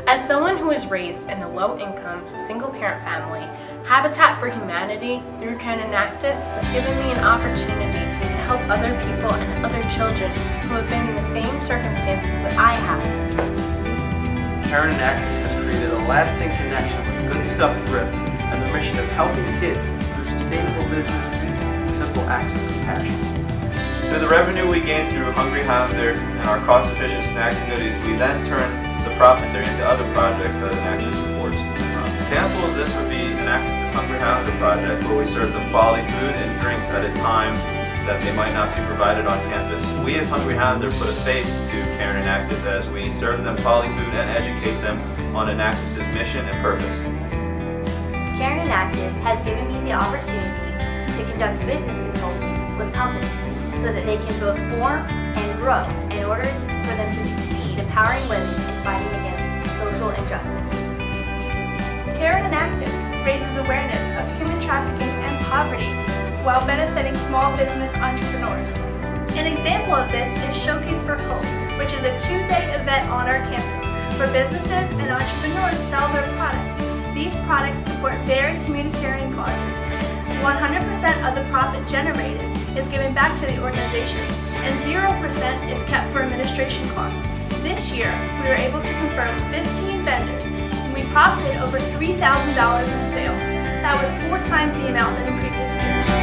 As someone who was raised in a low-income, single-parent family, Habitat for Humanity through Cairn Enactus has given me an opportunity to help other people and other children who have been in the same circumstances that I have. Cairn Enactus has created a lasting connection with Good Stuff Thrift and the mission of helping kids through sustainable business and simple acts of compassion. Through the revenue we gain through Hungry Hollander and our cost-efficient snacks and goodies, we then turn the profits into other projects that Enactus supports. An example of this would be Enactus' Hungry Hollander project, where we serve them quality food and drinks at a time that they might not be provided on campus. We as Hungry Hollander put a face to Cairn Enactus as we serve them quality food and educate them on Enactus' mission and purpose. Cairn Enactus has given me the opportunity to conduct business consulting with companies so that they can both form and grow in order for them to succeed empowering women and fighting against social injustice. Cairn Enactus raises awareness of human trafficking and poverty while benefiting small business entrepreneurs. An example of this is Showcase for Hope, which is a 2-day event on our campus where businesses and entrepreneurs sell their products. These products support various humanitarian causes. 100% of the profit generated is given back to the organizations, and 0% is kept for administration costs. This year, we were able to confirm 15 vendors, and we profited over $3,000 in sales. That was 4 times the amount than in previous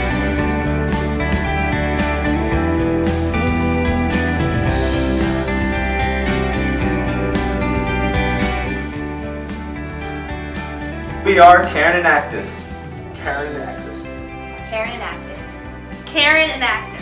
years. We are Cairn Enactus. Cairn Enactus. Cairn Enactus. Cairn Enactus.